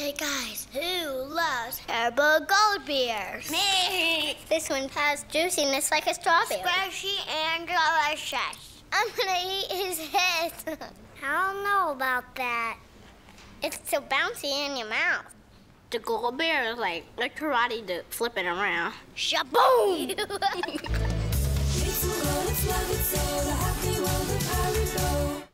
Hey guys, who loves HARIBO Goldbears? Me! This one has juiciness like a strawberry. Squishy and delicious. I'm gonna eat his head. I don't know about that. It's so bouncy in your mouth. The Goldbears like karate to flip it around. Shaboom! It's a world of love, it's all a happy world of HARIBO.